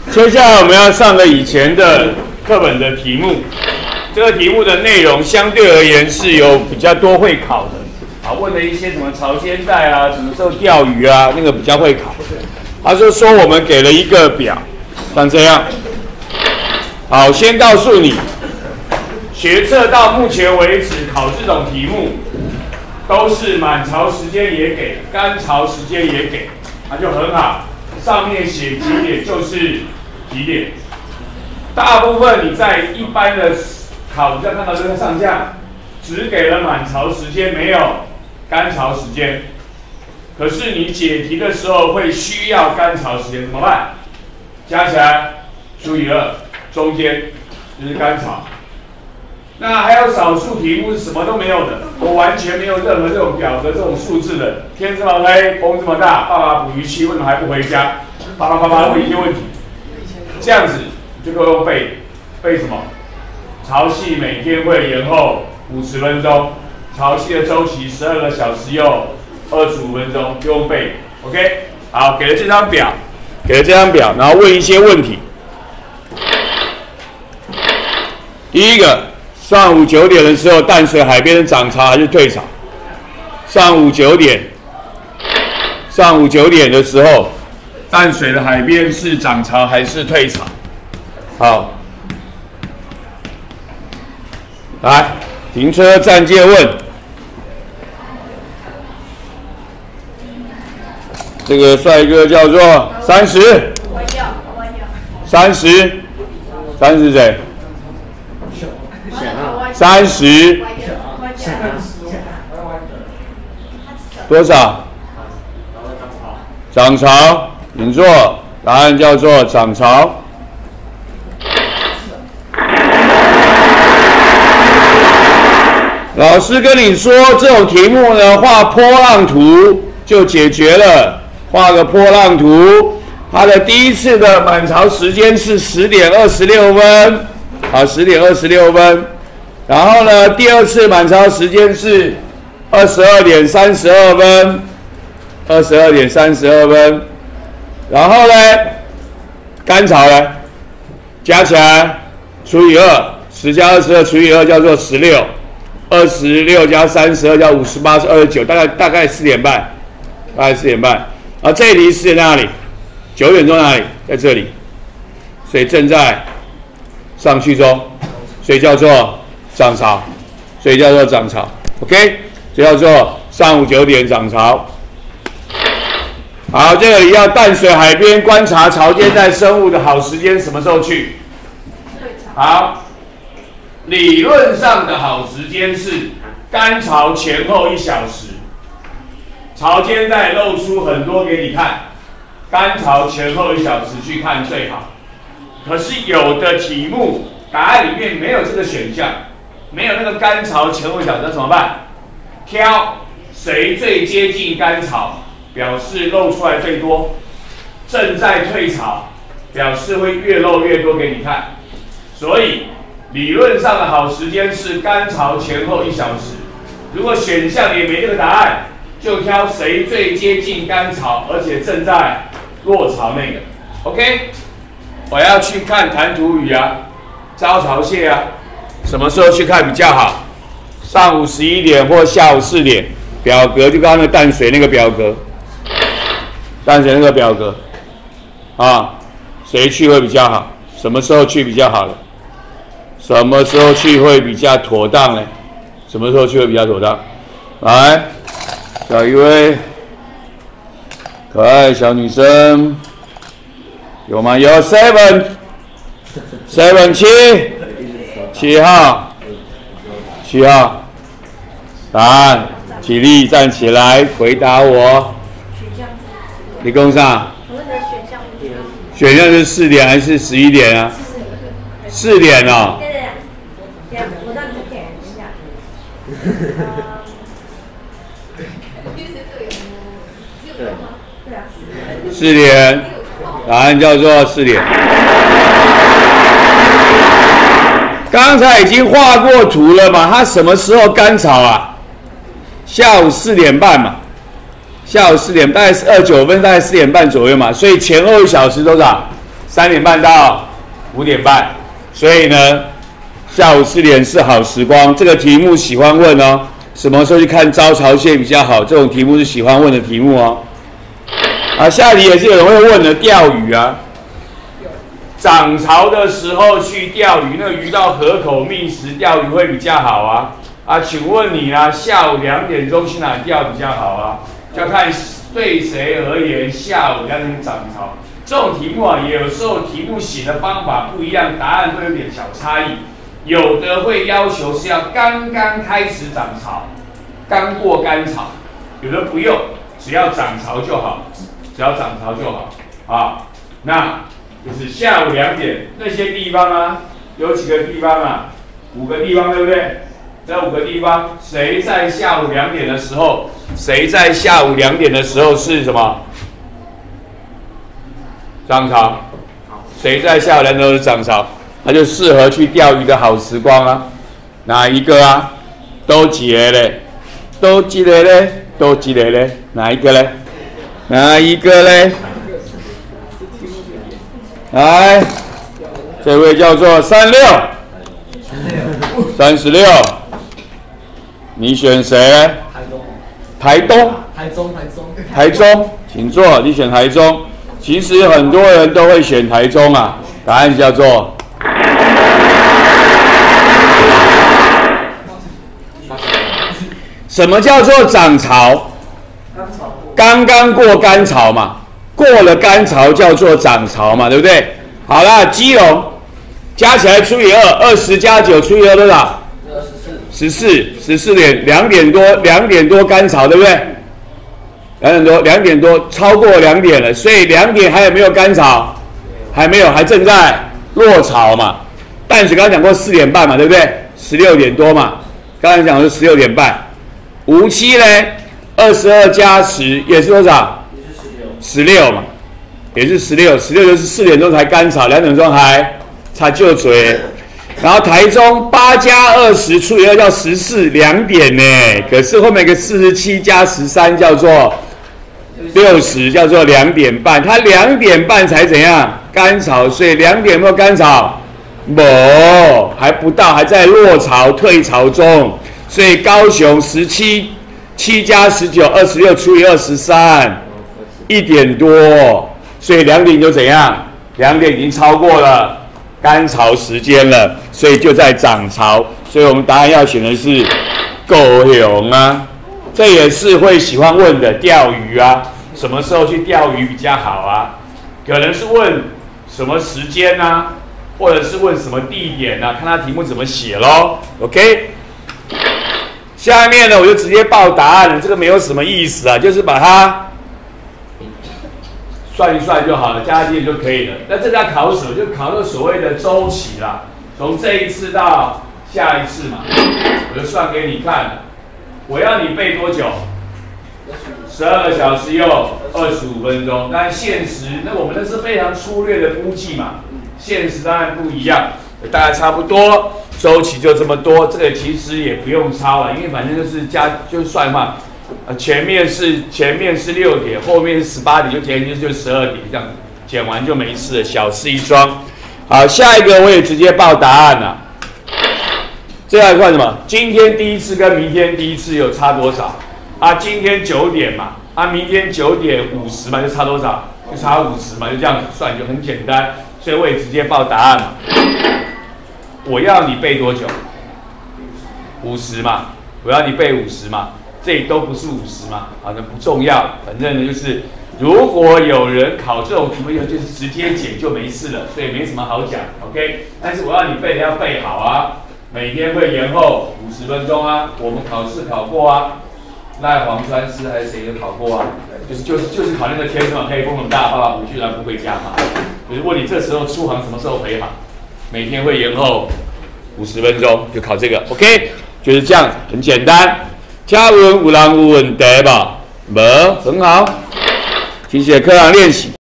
接下来我们要上个以前的课本的题目，这个题目的内容相对而言是有比较多会考的，啊，问了一些什么潮间带啊，什么时候钓鱼啊，那个比较会考。他就说我们给了一个表，像这样。好，先告诉你，学测到目前为止考这种题目，都是满潮时间也给，干潮时间也给，那就很好。上面写几点就是几点。大部分你在一般的考，你再看到这个上下，只给了满潮时间，没有干潮时间。可是你解题的时候会需要干潮时间，怎么办？加起来除以2，中间就是干潮。那还有少数题目是什么都没有的，我完全没有任何这种表格、这种数字的。天这么黑，风这么大，爸爸捕鱼期为什么还不回家？爸爸问一些问题，这样子就够用背什么？潮汐每天会延后50分钟，潮汐的周期12个小时又25分钟，就用背。OK， 好，给了这张表，然后问一些问题。第一个。上午9点的时候，淡水海边的涨潮还是退潮？上午9点的时候，淡水的海边是涨潮还是退潮？好，来，停车暂借问。这个帅哥叫做30，30谁？30多少？涨潮，请坐。答案叫做涨潮。老师跟你说，这种题目呢，画波浪图就解决了。画个波浪图，它的第一次的满潮时间是10点26分，好，10点26分。然后呢，第二次满潮时间是22点32分，22点32分。然后呢，干潮呢，加起来除以2，10加22除以2叫做16，26加32叫58是29，大概4点半，啊，这里是哪里？9点钟哪里？在这里，所以正在上去中，所以叫做涨潮，OK， 这叫做上午9点涨潮。好，这里要淡水海边观察潮间带生物的好时间什么时候去？好，理论上的好时间是干潮前后1小时，潮间带露出很多给你看，干潮前后1小时去看最好。可是有的题目答案里面没有这个选项。没有那个干潮前后1小时，那怎么办？挑谁最接近干潮，表示露出来最多；正在退潮，表示会越露越多给你看。所以理论上的好时间是干潮前后1小时。如果选项也没这个答案，就挑谁最接近干潮，而且正在落潮那个。OK， 我要去看弹涂鱼啊，招潮蟹啊。什么时候去看比较好？上午11点或下午4点。表格就刚刚那淡水那个表格，啊，谁去会比较好？什么时候去比较好了？什么时候去会比较妥当呢？来，找一位可爱小女生，有吗？有 7 7号，答案，起立站起来回答我。你跟上。选项是4点还是11点啊？4点哦。 对，我让你点一下。 4点，答案叫做4点。刚才已经画过图了嘛？它什么时候干潮啊？下午4点半嘛。下午4点，大概是29分，大概4点半左右嘛。所以前后1小时多少 3点半到5点半，所以呢，下午4点是好时光。这个题目喜欢问哦，什么时候去看招潮蟹比较好？这种题目是喜欢问的题目哦。啊，下题也是有人会问的，钓鱼啊。涨潮的时候去钓鱼，那个鱼到河口觅食钓鱼会比较好啊。啊，请问你啊，下午2点钟去哪钓比较好啊？就要看对谁而言，下午2点涨潮。这种题目啊，也有时候题目写的方法不一样，答案会有点小差异。有的会要求是要刚刚开始涨潮，刚过干潮；有的不用，只要涨潮就好，只要涨潮就好啊。那就是下午2点那些地方啊，有几个地方啊？5个地方，对不对？这5个地方，谁在下午2点的时候？谁在下午2点的时候是什么？涨潮。谁在下午2点的时候是涨潮？那就适合去钓鱼的好时光啊。哪一个啊？都几个嘞？都几个嘞？都几个嘞？哪一个嘞？哪一个嘞？来，这位叫做36，你选谁？台东，请坐。你选台中，其实很多人都会选台中啊。答案叫做什么叫做涨潮？刚刚过干潮嘛。过了干潮叫做涨潮嘛，对不对？好啦，基隆加起来除以2，20加9除以2多少？14点2点多干潮，对不对？2点多超过2点了，所以2点还有没有干潮？还没有，还正在落潮嘛。淡水刚刚讲过4点半嘛，对不对？16点多嘛，刚才讲的是16点半。无期呢，22加10也是多少？16嘛，也是16就是4点钟才干潮，2点钟还差就嘴。然后台中8加20除以2叫14，2点呢。可是后面一个47加13叫做60，叫做2点半。它2点半才怎样干潮，所以2点有没有干潮？没，还不到，还在落潮退潮中。所以高雄17，7加19，26除以2 13，1点多，所以2点就怎样？2点已经超过了干潮时间了，所以就在涨潮。所以我们答案要选的是高雄啊。这也是会喜欢问的钓鱼啊，什么时候去钓鱼比较好啊？可能是问什么时间啊，或者是问什么地点啊，看他题目怎么写咯。OK。下面呢，我就直接报答案了，这个没有什么意思啊，就是把它算一算就好了，加进就可以了。那这要考什么？就考那所谓的周期啦，从这一次到下一次嘛，我就算给你看。我要你背多久？12个小时又25分钟。但现实，那我们那是非常粗略的估计嘛，现实当然不一样，大概差不多。周期就这么多，这个其实也不用抄了，因为反正就是就算嘛，前面是6点，后面是18点，就减就12点，这样减完就没事了，小事一桩。好，下一个我也直接报答案了。这来看什么？今天第一次跟明天第一次有差多少？啊，今天9点嘛，啊，明天9点50嘛，就差多少？就差50嘛，就这样子算，就很简单，所以我也直接报答案嘛。我要你背多久？50嘛，我要你背50嘛，这里都不是50嘛，啊，那不重要，反正就是，如果有人考这种题目，就是直接解就没事了，所以没什么好讲 ，OK。但是我要你背的要背好啊，每天会延后50分钟啊，我们考试考过啊，赖黄川师还是谁有考过啊？就是考那个天嘛，可以风很大，爸爸不去然不回家嘛，就是问你这时候出航什么时候回航？每天会延后50分钟，就考这个 ，OK， 就是这样，很简单。请问有人有问题吧？没，很好，请写课堂练习。